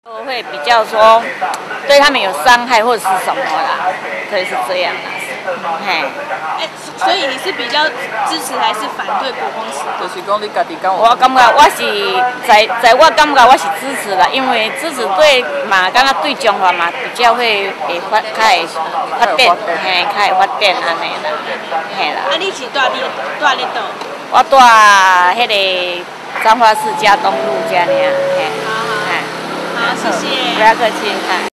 都会比较说对他们有伤害或者是什么啦，可以是这样啦。嘿， 所以你是比较支持还是反对国光石？ 就是讲你家己敢有？ 我感觉我是在我感觉我是支持啦，因为支持对嘛，感觉对中华嘛比较会发展，嘿，较会发展安尼啦，嘿啦。 啊，你是住咧倒？ 我住迄个彰化市嘉东路遮尔，嘿， 好，谢谢。 不要客气，哈。